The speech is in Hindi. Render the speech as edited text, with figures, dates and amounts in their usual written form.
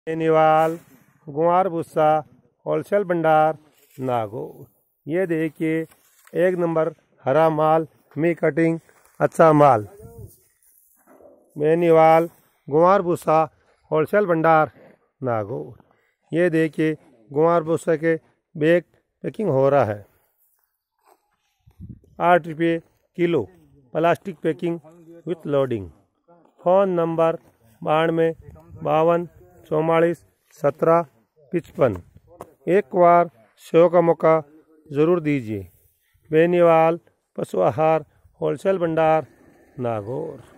बेनीवाल गुआर भूसा होलसेल भंडार नागौर। ये देखिए एक नंबर हरा माल, मी कटिंग अच्छा माल। बेनीवाल गुआर भूसा होलसेल भंडार नागौर। ये देखिए गुआर भूसा के बैग पैकिंग हो रहा है। 8 रुपये किलो plastic packing with loading. Phone number 92 52 44 17 55। एक बार सेवा का मौका ज़रूर दीजिए। बेनीवाल पशु आहार होलसेल भंडार नागौर।